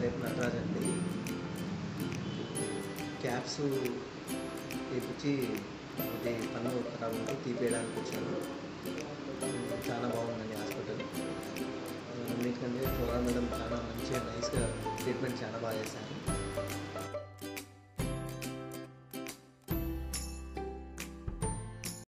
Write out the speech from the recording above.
పేరు నటరాజ్ అండి. క్యాప్స్ తీపిచ్చి ఇది పన్ను ఖరాబ్ ఉంటే తీపేయడానికి వచ్చాను. చాలా బాగుందండి హాస్పిటల్. అన్నిటికంటే ఫ్లోరా మేడం చాలా మంచిగా నైస్గా ట్రీట్మెంట్ చాలా బాగా చేశాను.